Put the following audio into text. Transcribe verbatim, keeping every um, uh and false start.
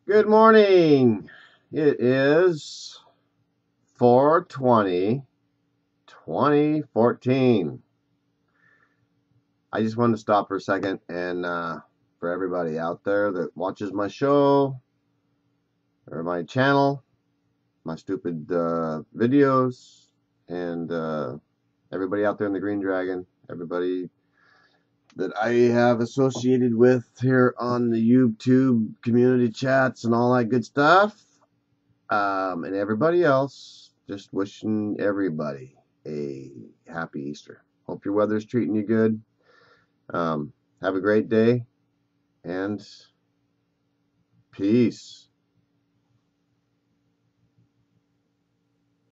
Good morning. It is four twenty twenty fourteen. I just wanted to stop for a second and uh, for everybody out there that watches my show or my channel, my stupid uh, videos, and uh, everybody out there in the Green Dragon, everybody that I have associated with here on the YouTube community chats and all that good stuff. Um, and everybody else, just wishing everybody a happy Easter. Hope your weather's treating you good. Um, have a great day and peace.